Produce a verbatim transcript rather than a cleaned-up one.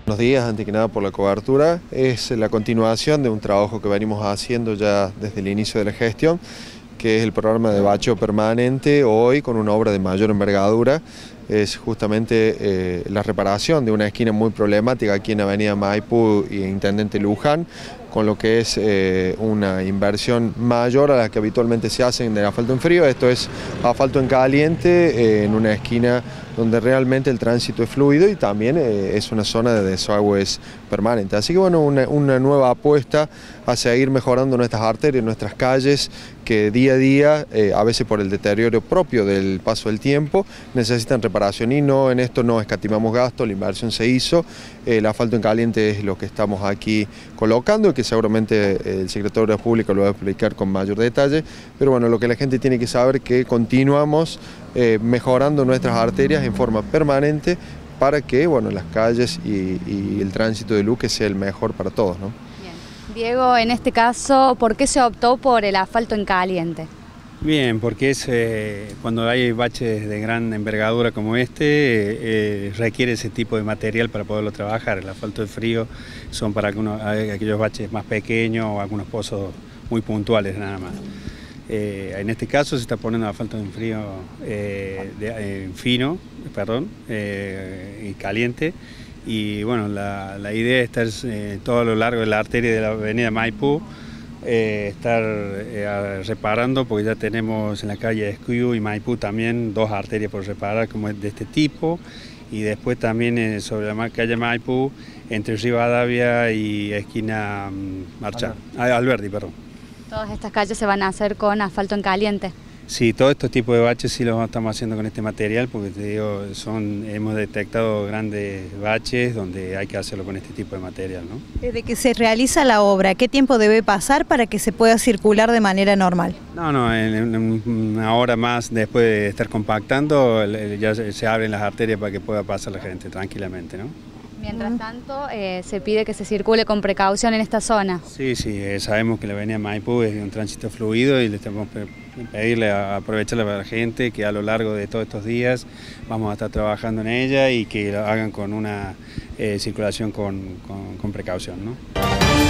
Buenos días, antes que nada por la cobertura. Es la continuación de un trabajo que venimos haciendo ya desde el inicio de la gestión, que es el programa de bacheo permanente, hoy con una obra de mayor envergadura. Es justamente eh, la reparación de una esquina muy problemática aquí en Avenida Maipú y Intendente Luján, con lo que es eh, una inversión mayor a la que habitualmente se hace en el asfalto en frío. Esto es asfalto en caliente, eh, en una esquina donde realmente el tránsito es fluido y también eh, es una zona de desagües permanente. Así que bueno, una, una nueva apuesta a seguir mejorando nuestras arterias, nuestras calles, que día a día, eh, a veces por el deterioro propio del paso del tiempo, necesitan reparación y no, en esto no escatimamos gasto, la inversión se hizo, el asfalto en caliente es lo que estamos aquí colocando, que seguramente el secretario de Obras Públicas lo va a explicar con mayor detalle, pero bueno, lo que la gente tiene que saber es que continuamos eh, mejorando nuestras arterias en forma permanente para que bueno, las calles y, y el tránsito de Luque sea el mejor para todos, ¿no? Diego, en este caso, ¿por qué se optó por el asfalto en caliente? Bien, porque es, eh, cuando hay baches de gran envergadura como este, eh, requiere ese tipo de material para poderlo trabajar. El asfalto de frío son para algunos, aquellos baches más pequeños o algunos pozos muy puntuales nada más. Eh, en este caso se está poniendo asfalto en frío, eh, de, eh, fino, perdón, eh, y caliente. Y bueno, la, la idea es estar eh, todo a lo largo de la arteria de la avenida Maipú, eh, estar eh, reparando, porque ya tenemos en la calle Escuyo y Maipú también dos arterias por reparar como de este tipo, y después también eh, sobre la calle Maipú, entre Rivadavia y esquina um, Marchán, ah, Alberdi, perdón. Todas estas calles se van a hacer con asfalto en caliente. Sí, todos estos tipos de baches sí los estamos haciendo con este material porque te digo, son, hemos detectado grandes baches donde hay que hacerlo con este tipo de material, ¿no? Desde que se realiza la obra, ¿qué tiempo debe pasar para que se pueda circular de manera normal? No, no, en, en una hora más después de estar compactando ya se abren las arterias para que pueda pasar la gente tranquilamente, ¿no? Mientras tanto, eh, se pide que se circule con precaución en esta zona. Sí, sí, eh, sabemos que la avenida Maipú es un tránsito fluido y le tenemos que pedirle a aprovecharle para la gente que a lo largo de todos estos días vamos a estar trabajando en ella y que lo hagan con una eh, circulación con, con, con precaución, ¿no?